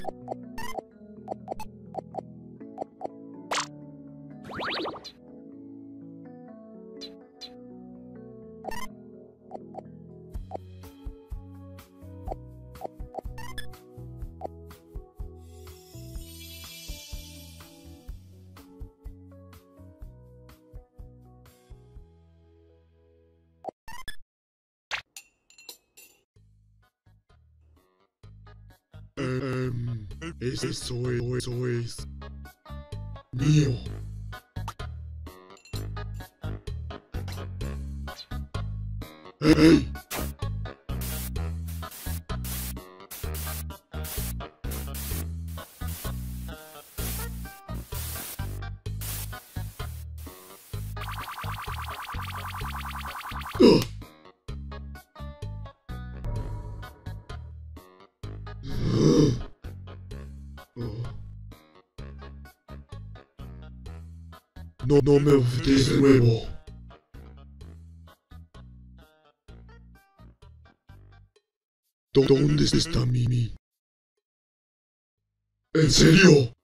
Eso es mío. ¡Ey! ¡Ah! No me des de nuevo. ¿Dónde está Mimi? ¿En serio?